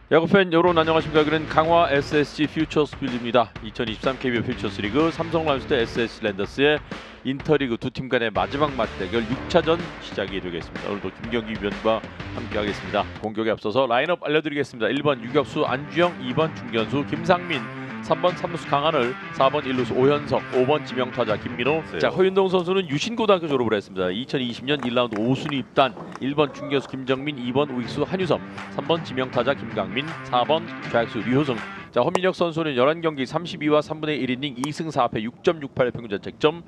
야구팬 여러분 안녕하십니까. 여기는 강화 SSG 퓨처스 필드입니다. 2023 KBO 퓨처스 리그 삼성 라이온즈 대 SSG 랜더스의 인터리그 두 팀 간의 마지막 맞대결 6차전 시작이 되겠습니다. 오늘도 김경기 위원과 함께하겠습니다. 공격에 앞서서 라인업 알려드리겠습니다. 1번 유격수 안주영, 2번 중견수 김상민, 3번 3루수 강하늘, 4번 1루수 오현석, 5번 지명타자 김민호. 네. 자, 허윤동 선수는 유신고등학교 졸업을 했습니다. 2020년 1라운드 5순위 입단. 1번 중견수 김정민, 2번 우익수 한유섬, 3번 지명타자 김강민, 4번 좌익수 류효승. 자, 허민혁 선수는 11경기 32와 3분의 1이닝 2승 4패 6.68 평균 자책점.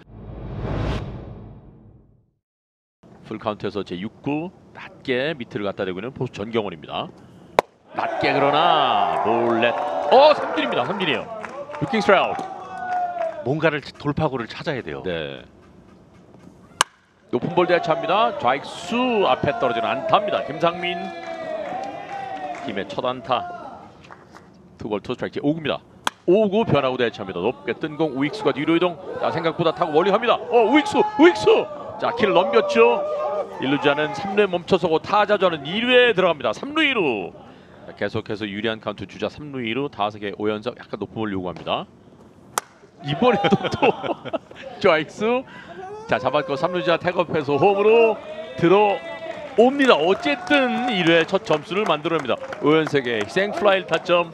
풀카운트에서 제6구 낮게 밑을 갖다 대고 있는 포수 전경원입니다. 낮게 그러나 볼넷. 삼진입니다. 삼진이에요. 루킹 스트라이크. 뭔가를 돌파구를 찾아야 돼요. 네. 높은 볼 대차입니다. 좌익수 앞에 떨어지는 안타입니다. 김상민 팀의 첫 안타. 투볼 투 스트라이크 5구입니다. 5구 변화구 대차입니다. 높게 뜬 공 우익수가 뒤로 이동. 자, 생각보다 타고 멀리 갑니다. 우익수. 자, 키를 넘겼죠. 1루자는 3루에 멈춰서고 타자자는 2루에 들어갑니다. 3루 2루. 자, 계속해서 유리한 카운트 주자 3루 2루. 다섯의 오연석 약간 높은 볼 요구합니다. 이번에도 또 좌익수. 자, 잡았고 3루자 태업해서 홈으로 들어옵니다. 어쨌든 1회 첫 점수를 만들어냅니다. 오연석의 희생 플라이 타점.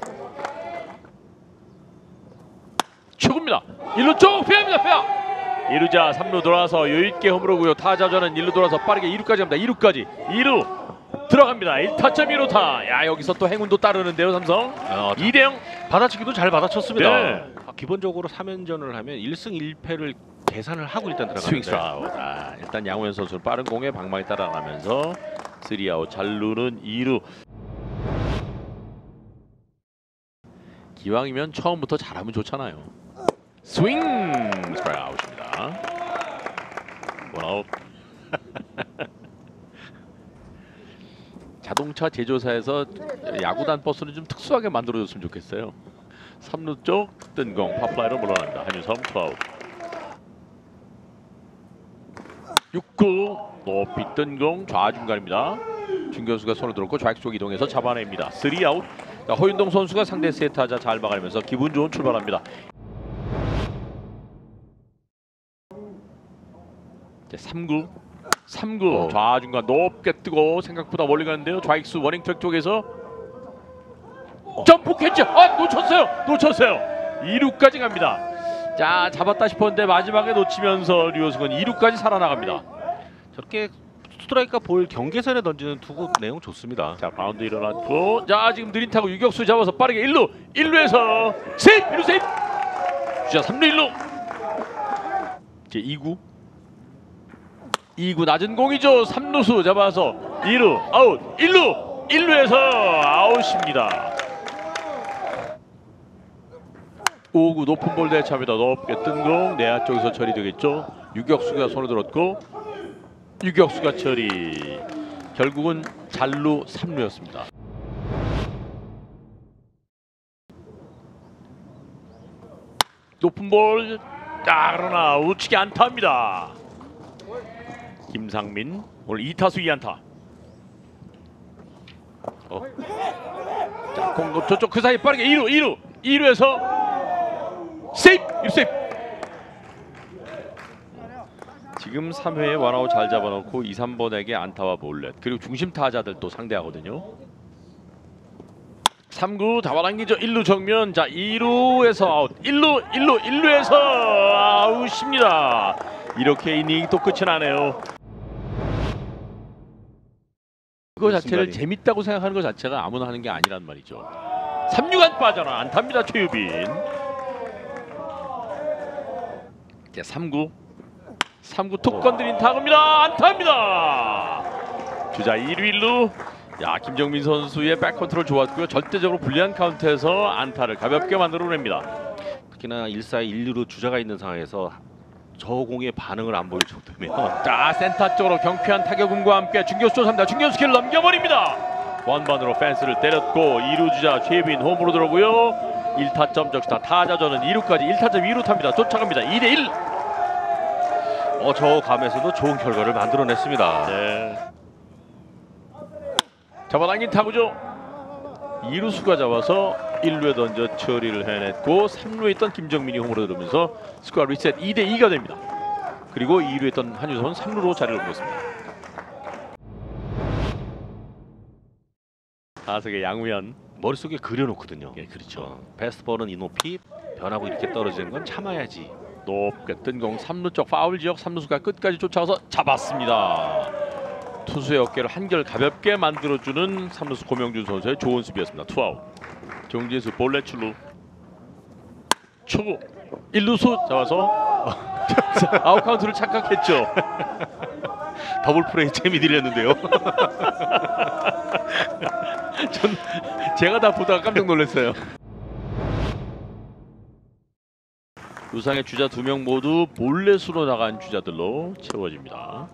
최고입니다. 1루 쪽 페어입니다. 페어. 1루자 3루 돌아서 여유있게 홈으로고요. 타자전은 1루 돌아서 빠르게 2루까지 갑니다. 2루까지 들어갑니다. 1타점 1루타. 야, 여기서 또 행운도 따르는데요. 삼성 2대0 받아치기도 잘 받아쳤습니다. 네. 기본적으로 3연전을 하면 1승 1패를 계산을 하고 일단 스윙 들어가는데 스트라이크. 일단 양호현 선수는 빠른 공에 방망이 따라가면서 3아웃. 잘루는 2루. 기왕이면 처음부터 잘하면 좋잖아요. 스윙 스트라이크 아웃입니다. 원아웃. 자동차 제조사에서 야구단 버스는 좀 특수하게 만들어줬으면 좋겠어요. 3루 쪽 뜬 공 파플라이로 물러납니다. 한유섬 투아웃. 6구 높이 뜬 공 좌중간입니다. 중견수가 손을 들었고 좌익 쪽 이동해서 잡아냅니다. 3아웃. 자, 허윤동 선수가 상대 세타자 잘 막아내면서 기분 좋은 출발합니다. 자, 3구 좌중간 높게 뜨고 생각보다 멀리 가는데요. 좌익수 워닝 트랙 쪽에서 점프 캐치. 놓쳤어요. 2루까지 갑니다. 자, 잡았다 싶었는데 마지막에 놓치면서 류효승은 2루까지 살아나갑니다. 저렇게 스트라이크가 볼 경계선에 던지는 투구 내용 좋습니다. 자, 바운드 일어났고, 자, 지금 느린 타구 유격수 잡아서 빠르게 1루에서 세이프. 1루 세이프. 주자 3루 1루. 제 2구 낮은 공이죠. 3루수 잡아서 2루 아웃. 1루에서 아웃입니다. 5구 높은 볼 대차입니다. 높게 뜬 공 내야 쪽에서 처리되겠죠. 유격수가 손을 들었고 유격수가 처리. 결국은 잘루 3루였습니다. 높은 볼. 그러나 우측에 안타입니다. 김상민 오늘 2타수 2안타. 자, 공 저쪽 그 사이 빠르게 2루에서 세이프. 1루 세이프. 지금 3회에 원아웃 잘 잡아놓고 2, 3번에게 안타와 볼넷 그리고 중심 타자들 또 상대하거든요. 3구 잡아당기죠. 1루 정면. 자, 2루에서 아웃. 1루에서 아웃입니다. 이렇게 이닝이 또 끝이 나네요. 그거 자체를 재밌다고 생각하는 것 자체가 아무나 하는 게 아니란 말이죠. 3루간 빠져나 안타입니다. 최유빈. 자, 3구 툭 건드린 타구입니다. 안타입니다. 주자 2루 1루. 야, 김정민 선수의 백컨트롤 좋았고요. 절대적으로 불리한 카운트에서 안타를 가볍게 만들어냅니다. 특히나 1사의 1루로 주자가 있는 상황에서 저 공의 반응을 안 보일 정도면 자, 센터 쪽으로 경쾌한 타격음과 함께 중견수 쫓아갑니다. 중견수 키를 넘겨버립니다. 원반으로 펜스를 때렸고 2루 주자 최빈 홈으로 들어오고요. 1타점 적시타. 타자전은 2루까지 1타점 2루 탑니다. 쫓아갑니다. 2대1. 저 감에서도 좋은 결과를 만들어냈습니다. 네. 잡아당긴 타구죠. 2루수가 잡아서 1루에 던져 처리를 해냈고 3루에 있던 김정민이 홈으로 들어오면서 스코어 리셋 2대2가 됩니다. 그리고 2루에 있던 한유섬은 3루로 자리를 옮겼습니다. 타석의 양우현. 머릿속에 그려놓거든요. 예, 그렇죠. 패스트볼은 이 높이 변하고 이렇게 떨어지는 건 참아야지. 높게 뜬 공 3루 쪽 파울 지역 3루수가 끝까지 쫓아가서 잡았습니다. 투수의 어깨를 한결 가볍게 만들어주는 3루수 고명준 선수의 좋은 수비였습니다. 투아웃. 정진수 볼넷 출루. 초구 1루수 잡아서 아웃 카운트를 착각했죠. 더블 플레이 재미 들렸는데요. 제가 다 보다가 깜짝 놀랐어요. 루상의 주자 2명 모두 볼넷으로 나간 주자들로 채워집니다.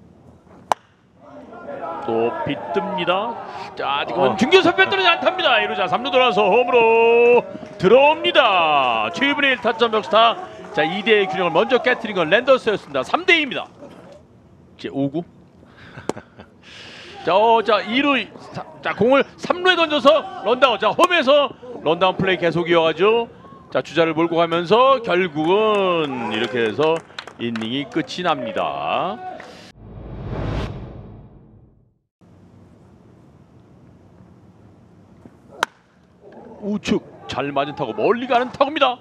또 빗듭니다. 자, 지금은 중견수 빼뜨리지 않답니다. 1루자 3루 돌아서 홈으로 들어옵니다. 최유빈의 1타점 벽스타. 자, 2대의 균형을 먼저 깨트린 건 랜더스였습니다. 3대2입니다. 이제 5구. 자, 2루. 자, 공을 3루에 던져서 런다운. 자, 홈에서 런다운 플레이 계속 이어가죠. 자, 주자를 몰고 가면서 결국은 이렇게 해서 이닝이 끝이 납니다. 우측 잘 맞은 타구, 멀리 가는 타구입니다.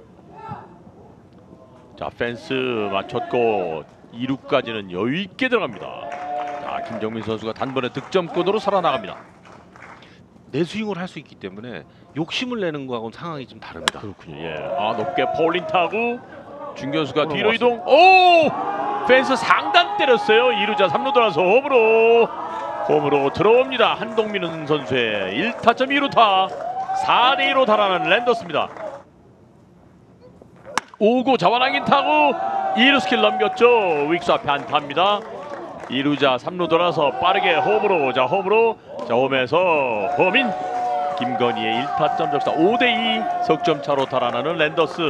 자, 펜스 맞췄고 2루까지는 여유 있게 들어갑니다. 자, 김정민 선수가 단번에 득점권으로 살아나갑니다. 내 스윙을 할 수 있기 때문에 욕심을 내는 거하고는 상황이 좀 다릅니다. 그렇군요. 예. 높게 폴린 타구. 중견수가 뒤로 이동. 오! 펜스 상단 때렸어요. 2루자 3루 돌아서 홈으로 들어옵니다. 한동민 선수의 1타점 2루타. 4대2로 달아나는 랜더스입니다. 5구 잡아당긴 타구. 2루 스킬 넘겼죠. 윅스 앞에 안타입니다. 2루자 3루 돌아서 빠르게 홈으로. 자, 홈에서 허민 김건희의 1타점 적사 5대2 석점 차로 달아나는 랜더스.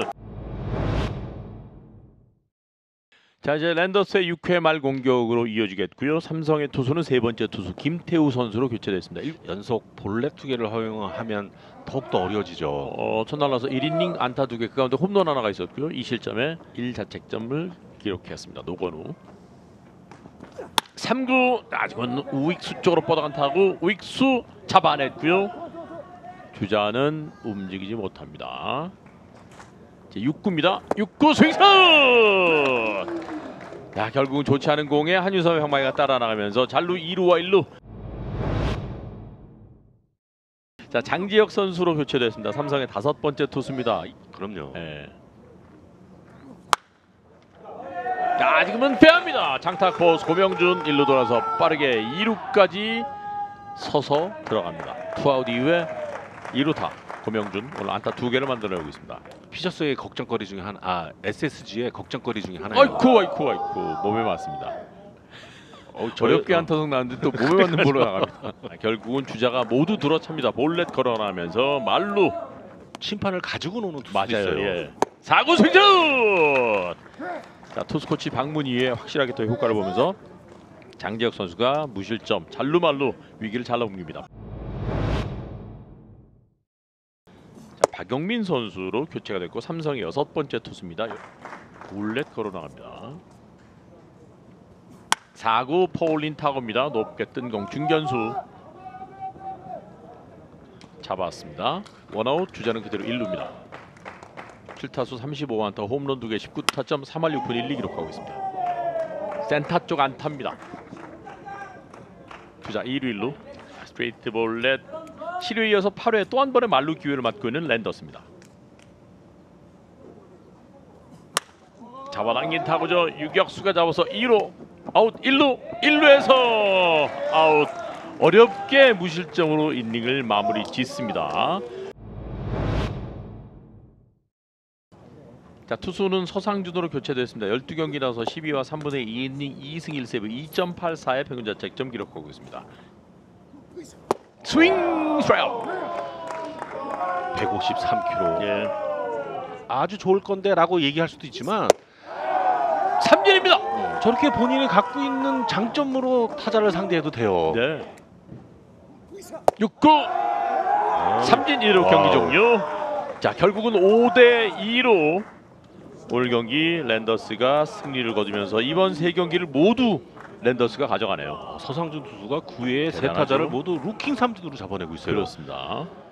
자, 이제 랜더스의 6회 말 공격으로 이어지겠고요. 삼성의 투수는 세 번째 투수 김태우 선수로 교체됐습니다. 연속 볼넷 2개를 허용하면 더욱더 어려워지죠. 첫날 나서 1이닝 안타 2개, 그 가운데 홈런 하나가 있었고요. 이 실점에 1자책점을 기록했습니다. 노건우. 3구 아직은 우익수 쪽으로 뻗어간 타구. 우익수 잡아냈고요. 주자는 움직이지 못합니다. 이제 6구입니다. 6구 스윙스! 야, 결국은 좋지 않은 공에 한유섬의 황마이가 따라 나가면서 잘루 2루와 1루. 자, 장지혁 선수로 교체됐습니다. 삼성의 5번째 투수입니다. 그럼요. 예. 자, 지금은 빼합니다. 장타코스 고명준 1루 돌아서 빠르게 2루까지 서서 들어갑니다. 투아웃 이후에 2루타 고명준 오늘 안타 2개를 만들어내고 있습니다. 피셔스의 걱정거리 중에 SSG의 걱정거리 중에 하나예요. 아이쿠 몸에 맞습니다. 어렵게 안타성 나는데 또 몸에 맞는 볼로 나갑니다. 결국은 주자가 모두 들어찹니다. 볼넷 걸어나면서 말루. 심판을 가지고 노는 투수 맞아요. 있어요. 예. 4구 승전. 자, 투수 코치 방문희에 확실하게 더 효과를 보면서 장지혁 선수가 무실점 잘루말루 위기를 잘 넘깁니다. 자, 박영민 선수로 교체가 됐고 삼성의 6번째 투수입니다. 볼넷 걸어 나갑니다. 4구 포울린 타구입니다. 높게 뜬 공 중견수 잡았습니다. 원아웃. 주자는 그대로 1루입니다. 7타수 35안타 홈런 2개 19타점 3할 6푼 1리 기록하고 있습니다. 센터 쪽 안타입니다. 주자 2루 1루. 스트레이트 볼넷. 7회에 이어서 8회 또 한 번의 말루 기회를 맞고 있는 랜더스입니다. 잡아당긴 타구죠. 유격수가 잡아서 2루 아웃. 1루에서 아웃. 어렵게 무실점으로 이닝을 마무리 짓습니다. 자, 투수는 서상준으로 교체됐습니다. 12경기라서 12와 3분의 2이닝 2승 1세이브 2.84의 평균 자책점 기록하고 있습니다. 스윙 스트라이크 153km. 예. 아주 좋을 건데라고 얘기할 수도 있지만 삼진입니다. 저렇게 본인이 갖고 있는 장점으로 타자를 상대해도 돼요. 네. 6구 삼진 1루 경기 종료. 자, 결국은 5대 2로 오늘 경기 랜더스가 승리를 거두면서 이번 세 경기를 모두 랜더스가 가져가네요. 서상준 투수가 9회에 세 대단하죠. 타자를 모두 루킹 삼진으로 잡아내고 있어요. 그렇습니다.